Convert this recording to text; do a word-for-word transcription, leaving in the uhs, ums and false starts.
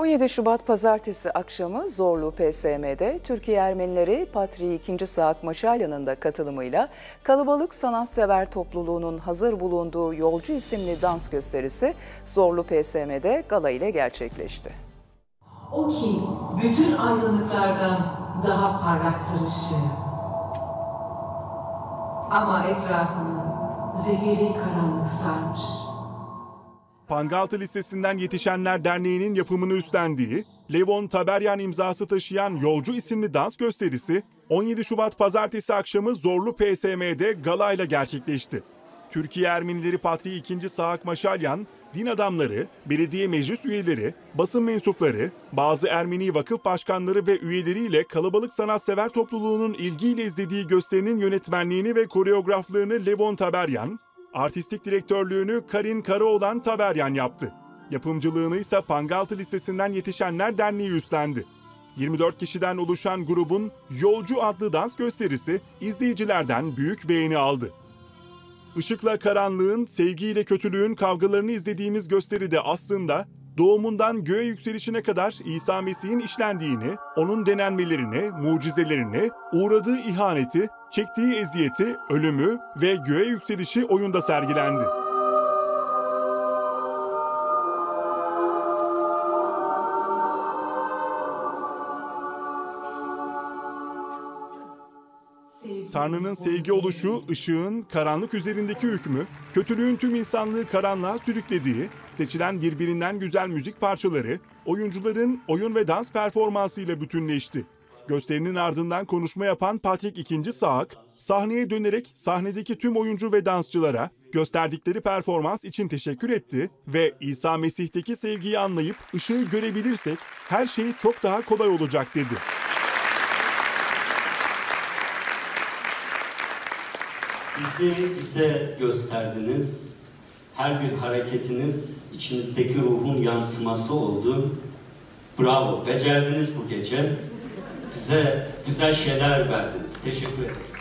on yedi Şubat Pazartesi akşamı Zorlu P S M'de Türkiye Ermenileri Patriği ikinci. Saak Maşalyan'ın da katılımıyla kalabalık sanatsever topluluğunun hazır bulunduğu Yolcu isimli dans gösterisi Zorlu P S M'de gala ile gerçekleşti. O ki bütün aydınlıklardan daha parlaktır ışığı. Ama etrafını zifiri karanlık sarmış. Pangaltı Lisesi'nden Yetişenler Derneği'nin yapımını üstlendiği, Levon Taberyan imzası taşıyan Yolcu isimli dans gösterisi on yedi Şubat Pazartesi akşamı Zorlu P S M'de galayla gerçekleşti. Türkiye Ermenileri Patriği ikinci. Saak Maşalyan, din adamları, belediye meclis üyeleri, basın mensupları, bazı Ermeni vakıf başkanları ve üyeleriyle kalabalık sanatsever topluluğunun ilgiyle izlediği gösterinin yönetmenliğini ve koreograflığını Levon Taberyan, artistik direktörlüğünü Karin Karaoğlan Taberyan yaptı. Yapımcılığını ise Pangaltı Lisesi'nden Yetişenler Derneği üstlendi. yirmi dört kişiden oluşan grubun Yolcu adlı dans gösterisi izleyicilerden büyük beğeni aldı. Işıkla karanlığın, sevgiyle kötülüğün kavgalarını izlediğimiz gösteride aslında doğumundan göğe yükselişine kadar İsa Mesih'in işlendiğini, onun denenmelerini, mucizelerini, uğradığı ihaneti, çektiği eziyeti, ölümü ve göğe yükselişi oyunda sergilendi. Tanrı'nın sevgi oluşu, ışığın karanlık üzerindeki hükmü, kötülüğün tüm insanlığı karanlığa sürüklediği, seçilen birbirinden güzel müzik parçaları, oyuncuların oyun ve dans performansıyla bütünleşti. Gösterinin ardından konuşma yapan Patrik ikinci. Saak, sahneye dönerek sahnedeki tüm oyuncu ve dansçılara gösterdikleri performans için teşekkür etti ve İsa Mesih'teki sevgiyi anlayıp ışığı görebilirsek her şey çok daha kolay olacak dedi. Bizi bize gösterdiniz. Her bir hareketiniz içimizdeki ruhun yansıması oldu. Bravo, becerdiniz bu gece. Bize güzel şeyler verdiniz. Teşekkür ederim.